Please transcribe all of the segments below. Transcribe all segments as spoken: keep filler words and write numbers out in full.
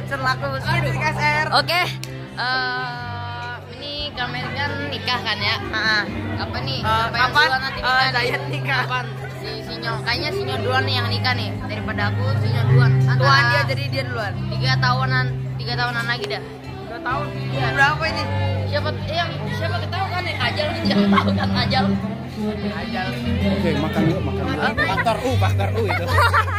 Influencer laku di K S R. Oke. Uh, ini kalian kan nikah kan ya? Heeh. Apa nih? Uh, Apa yang kapan? duluan nanti Uh, nikah? Dayat nikah. Kapan? Si Sinyo. Kayaknya Sinyo duluan nih yang nikah nih. Daripada aku Sinyo duluan. Tuan dia jadi dia duluan. Tiga tahunan, tiga tahunan lagi dah. Dua tahun. Iya. Berapa ini? Siapa yang siapa ketahu kan nih Ajal siapa tahu kan Ajal. Ajal. Oke, makan yuk, makan yuk. Bakar u, bakar u itu.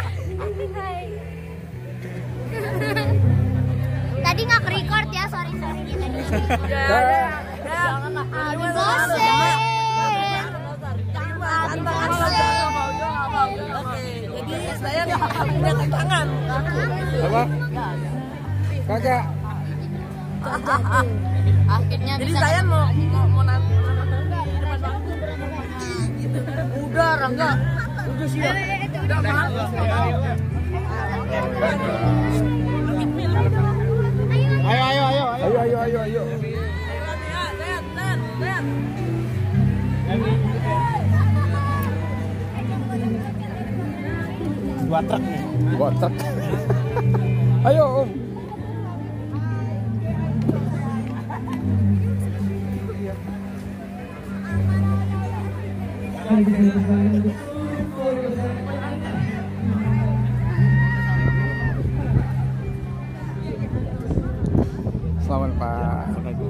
Tadi nggak record ya, sorry sorry kita di Jangan lah. bosen. Jadi saya punya tangan. Apa? Kagak. Akhirnya Jadi bisa saya mau mau mau nanti udah Rangga udah siap udah mas Ayo, ayo, ayo, ayo, ayo, ayo, ayo. Dua truk nih. Dua truk. Ayo, Om. Selamat Pak.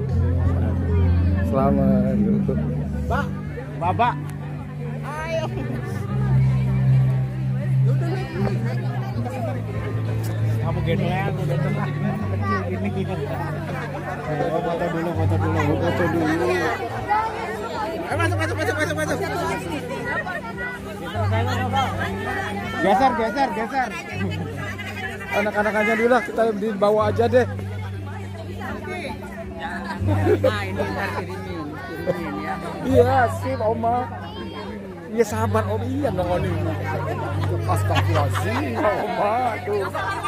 Selamat. Pak, Bapak. ayo Kamu gendongan, udah tenang. Kecil gini. Oh, foto dulu, foto dulu, foto dulu. Ayo masuk, masuk, masuk, masuk, masuk. Geser, geser, geser. Anak-anak aja dulu lah, kita dibawa aja deh. nah ini ntar kirimin kirimin ya Iya, sip, Oma. Iya, sabar, Om. Iya dong, Om. Astagfirullahaladzim, Oma. Aduh.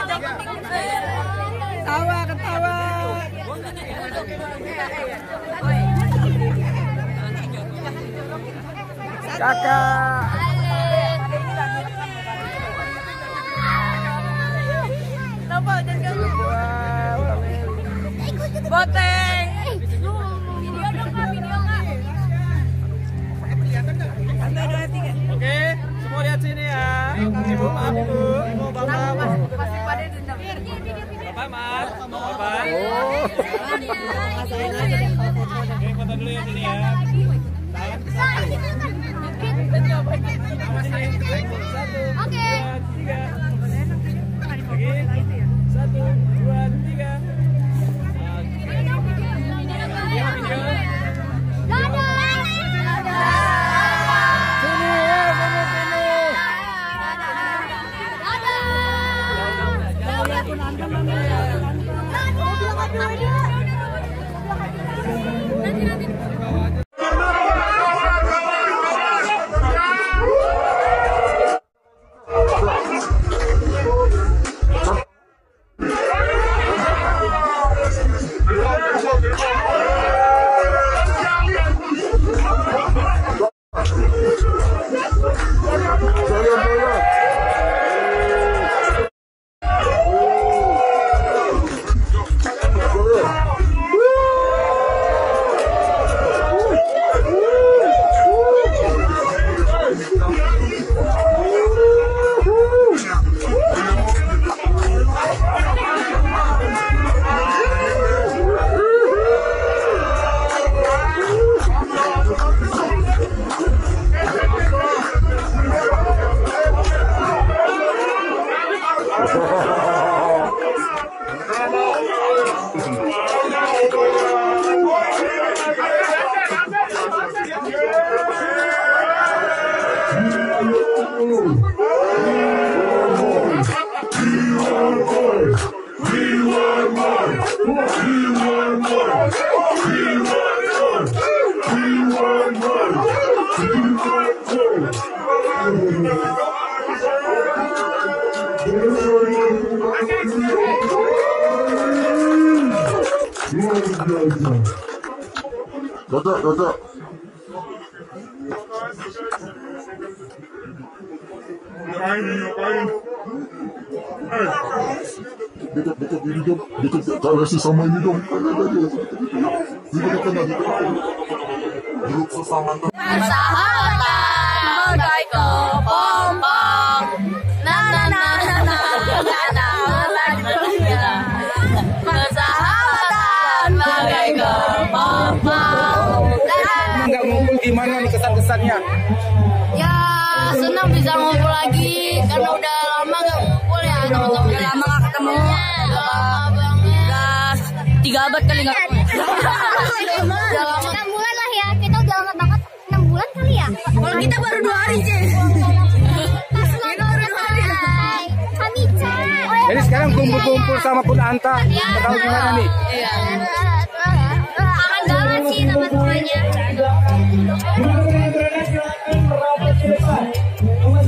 ketawa ketawa Kakak. kenapa jangan boteng Video dong kak, video kak. Satu, dua, tiga. Oke, semua lihat sini ya. Ibu, maaf ibu, ibu, bapak, pasti pada dendam. Bapak, maaf, bapak. Oh. Oke, foto dulu ya sini ya. Oke. Tiga. Lagi. Satu, dua, tiga. Video, video. Dadah. Sini, ya, sini, sini. Duduk, duduk. Ngapain, ngapain? Eh, dekat dekat ini dong, dekat Kak Lesti sama ini dong. Duduk sesama dong. Persahabatan bagai kepompong. Na na na na na na na. Persahabatan bagai kepompong. Nggak ngumpul gimana nih kesan-kesannya? Ya senang bisa ngumpul lagi karena udah lama nggak ngumpul ya teman-teman. Udah lama nggak ketemu. Udah lama banget. Udah tiga abad kali nggak ketemu. Udah lama. enam bulan lah ya. Kita udah lama banget. enam bulan kali ya. Kalau kita baru dua hari sih. Pas lagi selesai. Kami cat. Jadi sekarang kumpul-kumpul sama Kun Anta. Tahu gimana nih? Iya. Kangen banget sih teman-temannya.